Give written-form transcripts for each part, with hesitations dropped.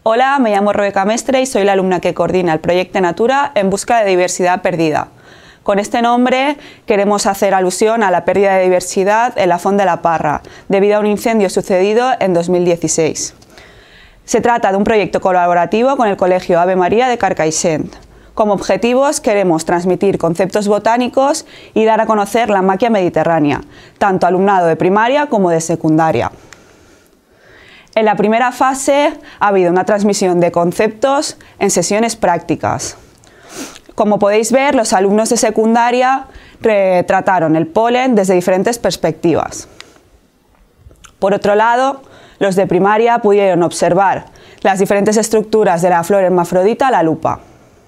Hola, me llamo Rebeca Mestre y soy la alumna que coordina el proyecto Natura en busca de diversidad perdida. Con este nombre queremos hacer alusión a la pérdida de diversidad en la Font de la Parra, debido a un incendio sucedido en 2016. Se trata de un proyecto colaborativo con el Colegio Ave María de Carcaixent. Como objetivos queremos transmitir conceptos botánicos y dar a conocer la maquia mediterránea, tanto alumnado de primaria como de secundaria. En la primera fase ha habido una transmisión de conceptos en sesiones prácticas. Como podéis ver, los alumnos de secundaria retrataron el polen desde diferentes perspectivas. Por otro lado, los de primaria pudieron observar las diferentes estructuras de la flor hermafrodita a la lupa.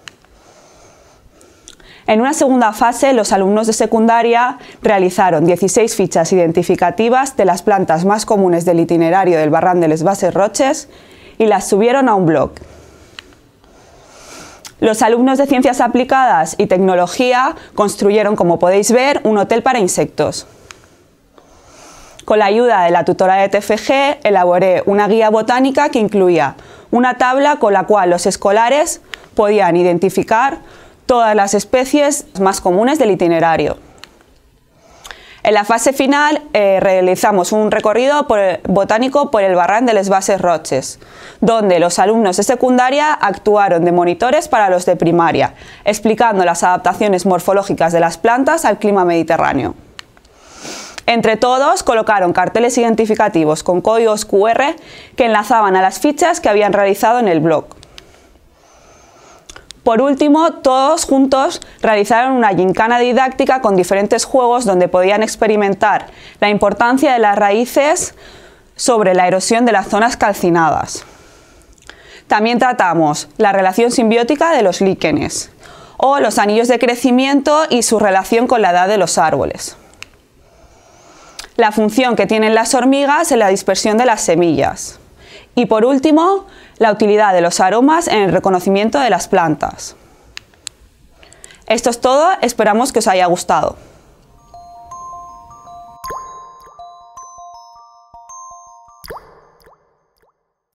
En una segunda fase, los alumnos de secundaria realizaron 16 fichas identificativas de las plantas más comunes del itinerario del Barranc de les Basses Roches y las subieron a un blog. Los alumnos de Ciencias Aplicadas y Tecnología construyeron, como podéis ver, un hotel para insectos. Con la ayuda de la tutora de TFG, elaboré una guía botánica que incluía una tabla con la cual los escolares podían identificar todas las especies más comunes del itinerario. En la fase final realizamos un recorrido botánico por el Barranc de les Basses Roches, donde los alumnos de secundaria actuaron de monitores para los de primaria, explicando las adaptaciones morfológicas de las plantas al clima mediterráneo. Entre todos colocaron carteles identificativos con códigos QR que enlazaban a las fichas que habían realizado en el blog. Por último, todos juntos realizaron una gincana didáctica con diferentes juegos donde podían experimentar la importancia de las raíces sobre la erosión de las zonas calcinadas. También tratamos la relación simbiótica de los líquenes o los anillos de crecimiento y su relación con la edad de los árboles. La función que tienen las hormigas en la dispersión de las semillas. Y por último, la utilidad de los aromas en el reconocimiento de las plantas. Esto es todo, esperamos que os haya gustado.